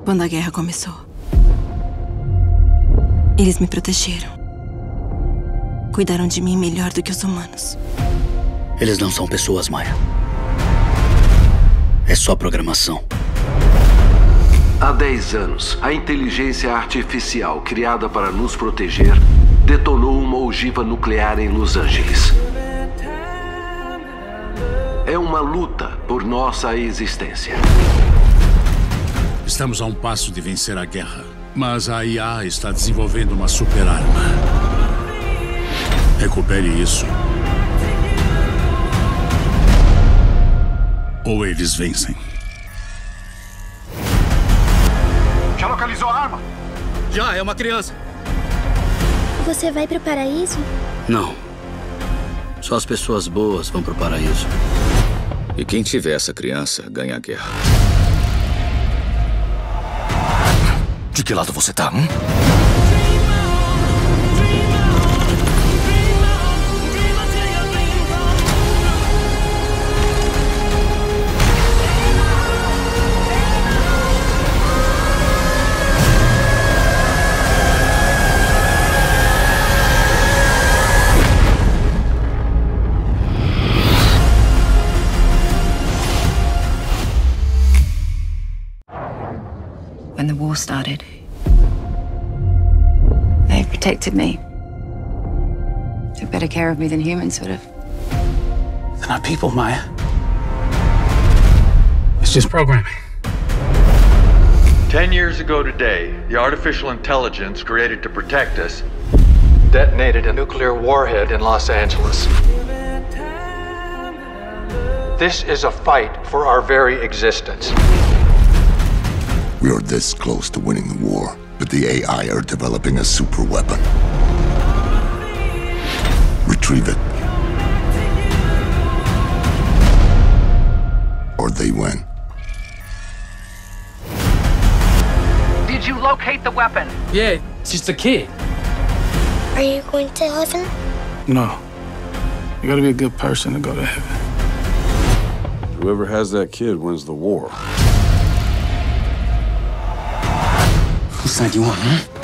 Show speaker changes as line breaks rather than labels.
Quando a guerra começou, eles me protegeram. Cuidaram de mim melhor do que os humanos.
Eles não são pessoas, Maya. É só programação.
Há 10 anos, a inteligência artificial criada para nos proteger detonou uma ogiva nuclear em Los Angeles. É uma luta por nossa existência.
Estamos a um passo de vencer a guerra, mas a IA está desenvolvendo uma super-arma. Recupere isso. Ou eles vencem.
Já localizou a arma?
Já, é uma criança.
Você vai pro paraíso?
Não. Só as pessoas boas vão pro paraíso.
E quem tiver essa criança ganha a guerra.
De que lado você tá,
When the war started, they protected me. Took better care of me than humans would have.
They're not people, Maya. It's just programming.
10 years ago today, the artificial intelligence created to protect us detonated a nuclear warhead in Los Angeles. This is a fight for our very existence.
We are this close to winning the war, but the AI are developing a super weapon. Retrieve it. Or they win.
Did you locate the weapon?
Yeah, it's just a kid.
Are you going to heaven?
No. You gotta be a good person to go to heaven.
Whoever has that kid wins the war.
Whose side you on,